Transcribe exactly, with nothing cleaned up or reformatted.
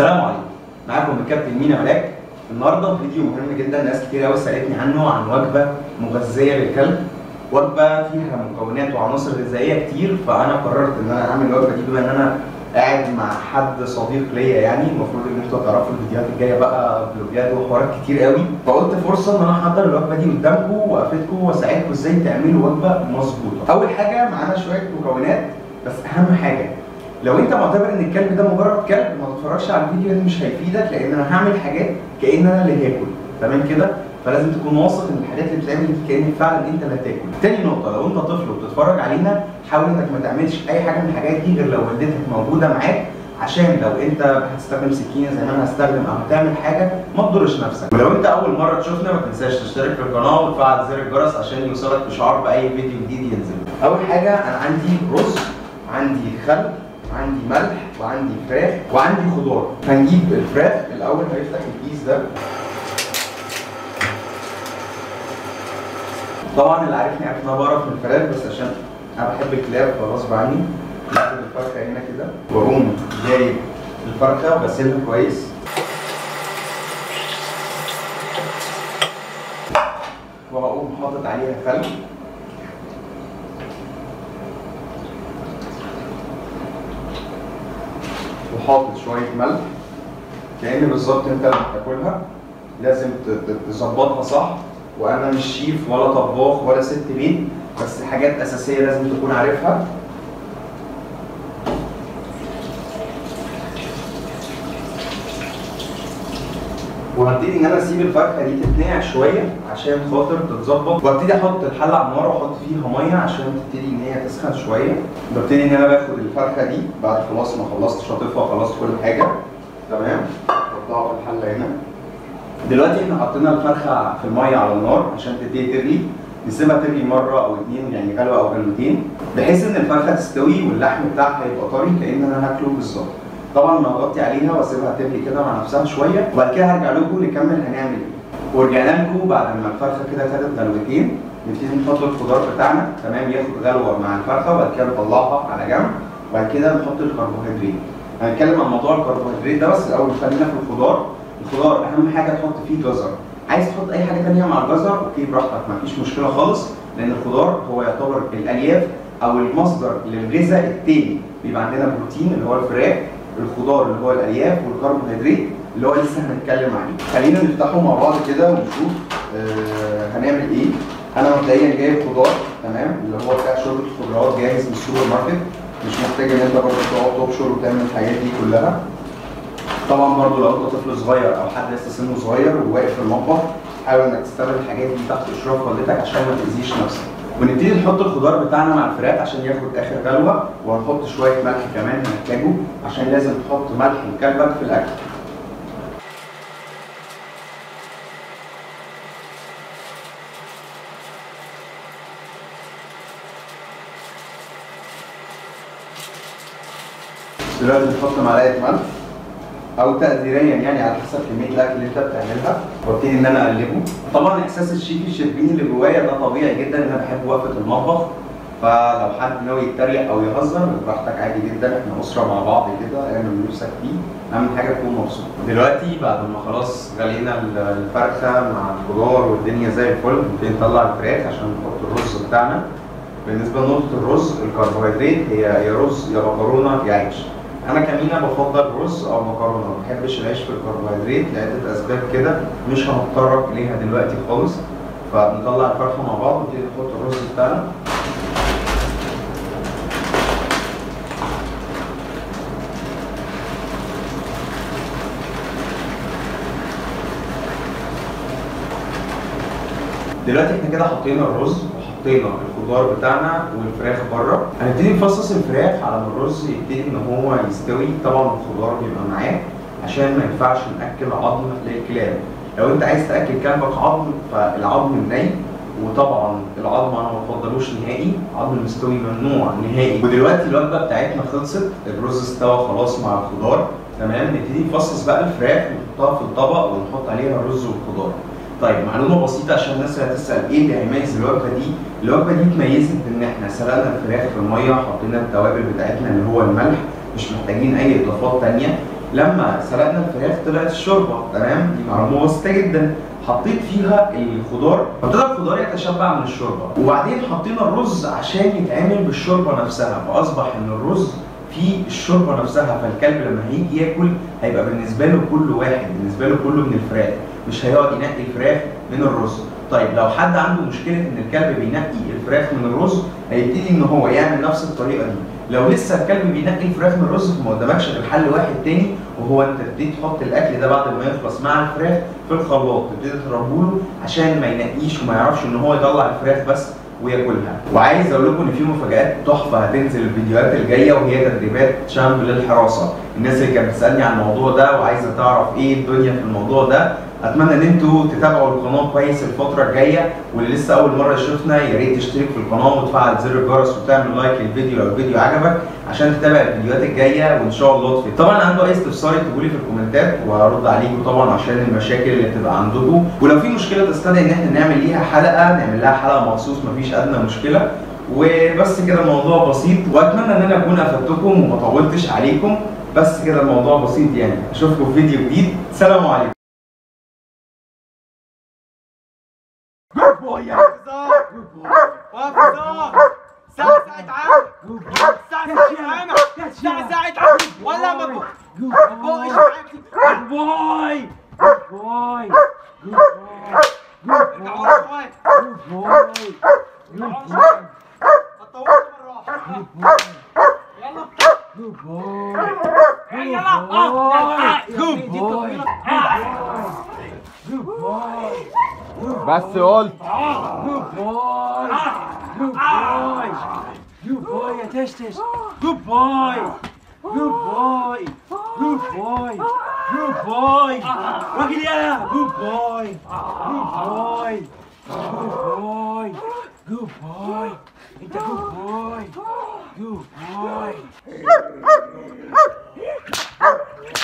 السلام عليكم، معاكم الكابتن مينا ملاك. النهارده فيديو مهم جدا، ناس كتير قوي سالتني عنه، عن وجبه مغذيه للكلب. وجبه فيها مكونات وعناصر غذائيه كتير، فانا قررت ان انا اعمل الوجبه دي بما ان انا قاعد مع حد صديق ليا. يعني المفروض ان انتوا تعرفوا الفيديوهات الجايه بقى فلوجات وحوارات كتير قوي، فقلت فرصه ان انا احضر الوجبه دي قدامكم وافيدكم واساعدكم ازاي تعملوا وجبه مظبوطه. اول حاجه معانا شويه مكونات، بس اهم حاجه لو انت معتبر ان الكلب ده مجرد كلب ما تتفرجش على الفيديو ده، مش هيفيدك، لان انا هعمل حاجات كأن انا اللي هاكل، تمام كده؟ فلازم تكون واثق ان الحاجات اللي بتتعمل دي كأن فعلا انت اللي هتاكل. تاني نقطة، لو انت طفل وبتتفرج علينا، حاول انك ما تعملش اي حاجة من الحاجات دي غير لو والدتك موجودة معاك، عشان لو انت هتستخدم سكينة زي ما انا هستخدم او هتعمل حاجة ما تضرش نفسك. ولو انت اول مرة تشوفنا، ما تنساش تشترك في القناة وتفعل زر الجرس عشان يوصلك اشعار باي فيديو جديد ينزل. اول حاجة انا عندي رز، عندي خل، عندي ملح، وعندي فراخ، وعندي خضار. هنجيب الفراخ الاول، هنفتح الكيس ده. طبعا اللي عارفني عارف ان انا بعرف من الفراخ، بس عشان انا بحب الكلاب فغصب عني باخد الفرخه هنا كده، واقوم جايب الفرخه وغسلها كويس، وهقوم حاطط عليها خل، وحاطط شويه ملح، كأن بالظبط انت لما بتاكلها لازم تظبطها صح. وانا مش شيف ولا طباخ ولا ست بيت، بس حاجات اساسيه لازم تكون عارفها. وهبتدي ان انا اسيب الفرخه دي تتنقع شويه عشان خاطر تتظبط، وابتدي احط الحله على النار واحط فيها ميه عشان تبتدي ان هي تسخن شويه. ببتدي ان انا باخد الفرخه دي بعد خلاص ما خلصت شاطفها، خلصت كل حاجه تمام، احطها في الحله هنا. دلوقتي احنا حطينا الفرخه في الميه على النار عشان تبتدي تغلي، نسيبها تغلي مره او اتنين، يعني غلوه او غلوتين، بحيث ان الفرخه تستوي واللحم بتاعها يبقى طري كأن انا هاكله بالظبط. طبعا انا هغطي عليها واسيبها تغلي كده مع نفسها شويه، وبعد كده هرجع لكم نكمل هنعمل ايه. ورجعنا لكم بعد ما الفرخه كده خدت غلوتين، نبتدي نحط الخضار بتاعنا تمام، ياخد غلوه مع الفرخه، وبعد كده نطلعها على جنب، وبعد كده نحط الكربوهيدرات. هنتكلم عن موضوع الكربوهيدرات ده، بس الاول خلينا في الخضار. الخضار اهم حاجه تحط فيه جزر، عايز تحط اي حاجه ثانيه مع الجزر اوكي براحتك، مفيش مشكله خالص، لان الخضار هو يعتبر الالياف او المصدر للغذاء التاني. بيبقى عندنا بروتين اللي هو الفراخ، الخضار اللي هو الالياف، والكربوهيدرات اللي هو لسه هنتكلم عليه. خلينا نفتحه مع بعض كده ونشوف آه هنعمل ايه. انا مبدئيا جايب خضار تمام، اللي هو بتاع شوربه الخضروات جاهز من السوبر ماركت، مش محتاج ان انت برضه تقعد تبشر وتعمل الحاجات دي كلها. طبعا برضه لو انت طفل صغير او حد لسه سنه صغير وواقف في المطبخ، حاول انك تستخدم الحاجات دي تحت اشراف والدتك عشان ما تاذيش نفسك. ونبتدي نحط الخضار بتاعنا مع الفراخ عشان ياخد اخر غلوه، وهنحط شويه ملح كمان هنحتاجه، عشان لازم تحط ملح لكلبك في الاكل. دلوقتي بتحط معلقه ملح او تقديريا يعني على حسب كميه الاكل اللي انت بتعملها، وابتدي ان انا اقلبه. طبعا احساس الشيف الشربيني اللي جوايا ده طبيعي جدا، انا بحب وقفه المطبخ، فلو حد ناوي يتريق او يهزر براحتك عادي جدا، احنا اسره مع بعض كده، اعمل اللي نفسك فيه، اهم حاجه تكون مبسوط. دلوقتي بعد ما خلاص غلينا الفرخه مع الخضار والدنيا زي الفل، نبتدي نطلع الفراخ عشان نحط الرز بتاعنا. بالنسبه لنقطه الرز، الكربوهيدرات هي يا رز يا مكرونه يا عيش. انا كمينة بفضل رز او مكرونه، ما بحبش العيش في الكربوهيدرات لعده اسباب كده مش هنتطرق ليها دلوقتي خالص. فنطلع الفرخه مع بعض ونبتدي نحط الرز بتاعنا. دلوقتي احنا كده حطينا الرز وحطينا الخضار بتاعنا والفراخ بره، هنبتدي نفصص الفراخ على ما الرز يبتدي ان هو يستوي. طبعا الخضار بيبقى معاه عشان ما ينفعش ناكل عظم للكلاب. لو انت عايز تاكل كلبك عظم فالعظم الني، وطبعا العظم انا ما بفضلوش نهائي، عظم المستوي ممنوع نهائي. ودلوقتي الوجبه بتاعتنا خلصت، الرز استوى خلاص مع الخضار تمام، نبتدي نفصص بقى الفراخ ونحطها في الطبق ونحط عليها الرز والخضار. طيب معلومه بسيطه عشان الناس اللي هتسال ايه اللي هيميز الوجبه دي؟ الوجبه دي اتميزت بان احنا سلقنا الفراخ في الميه، حطينا التوابل بتاعتنا اللي هو الملح، مش محتاجين اي اضافات ثانيه. لما سلقنا الفراخ طلعت الشوربه، تمام؟ دي معلومه بسيطه جدا. حطيت فيها الخضار، ابتدى الخضار يتشبع من الشوربه، وبعدين حطينا الرز عشان يتعمل بالشوربه نفسها، فاصبح ان الرز في الشوربه نفسها، فالكلب لما هيجي ياكل هيبقى بالنسبه له كل واحد، بالنسبه له كله من الفراخ، مش هيقعد ينقي الفراخ من الرز. طيب لو حد عنده مشكله ان الكلب بينقي الفراخ من الرز، هيبتدي ان هو يعمل نفس الطريقه دي. لو لسه الكلب بينقي الفراخ من الرز، فما قدامكش غير حل واحد تاني، وهو انت تبتدي تحط الاكل ده بعد ما يخلص مع الفراخ في الخلاط، تبتدي تضربه له عشان ما ينقيش وما يعرفش ان هو يطلع الفراخ بس وياكلها. وعايز اقول لكم ان في مفاجآت تحفه هتنزل الفيديوهات الجايه، وهي تدريبات شامب للحراسه. الناس اللي كانت بتسالني عن الموضوع ده وعايزه تعرف ايه الدنيا في الموضوع ده، اتمنى ان انتوا تتابعوا القناه كويس الفتره الجايه، واللي لسه اول مره يشوفنا يا ريت تشترك في القناه وتفعل زر الجرس وتعمل لايك للفيديو لو الفيديو عجبك عشان تتابع الفيديوهات الجايه وان شاء الله تفيد. طبعا عنده اي استفسار اكتبوا لي في الكومنتات وهرد عليكم طبعا عشان المشاكل اللي بتبقى عندكم، ولو في مشكله تستدعي ان احنا نعمل ليها حلقه نعمل لها حلقه مخصوص، مفيش ادنى مشكله. وبس كده الموضوع بسيط، واتمنى ان انا اكون افدتكم وما طولتش عليكم. بس كده الموضوع بسيط يعني. اشوفكم في فيديو جديد، سلام عليكم. Good boy يا حفظة. Good boy. حفظة. ساعة ساعة عام. ساعة ساعة عام. ساعة ساعة عام. ولا ما بقى. Good boy. Good boy. Good boy. Good boy. Good boy. Good boy. Good boy. هتطورت بالراحة. Good boy. يلا. Good boy. يلا. Good boy. Good boy. بس قلت Good boy. Good boy. Good boy يا تشتش. Good boy. Good boy. Good boy. Good boy. راجل يلا. Good boy. Good boy. Good boy. Good boy. انت good boy. Good boy.